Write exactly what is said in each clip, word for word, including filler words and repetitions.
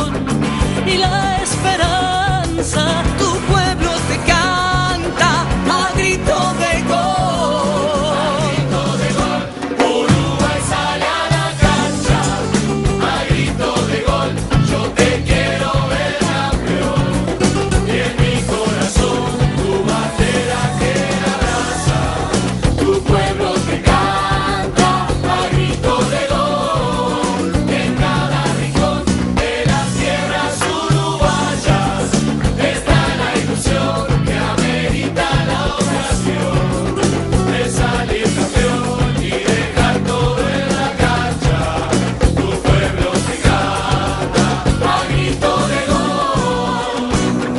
y la esperanza. Tu pueblo te canta a grito de gol. A grito de gol, Uruguay sale a la cancha. A grito de gol, yo te quiero ver campeón. Y en mi corazón tu bandera que abraza. Tu pueblo te canta a grito de gol. En cada rincón de las tierras uruguayas está la ilusión que amerita la ocasión de salir campeón y dejar todo en la cancha. Tu pueblo te canta a grito de gol.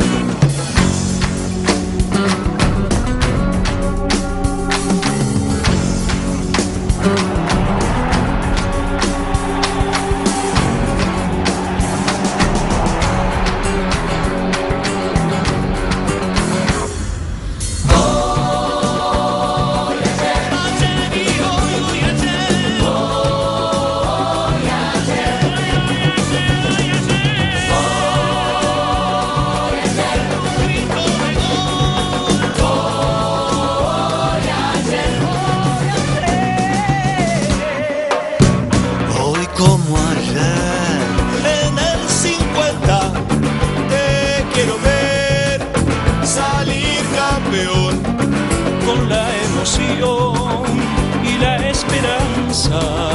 Hoy como ayer, en el cincuenta, te quiero ver salir campeón Con la emoción y la esperanza.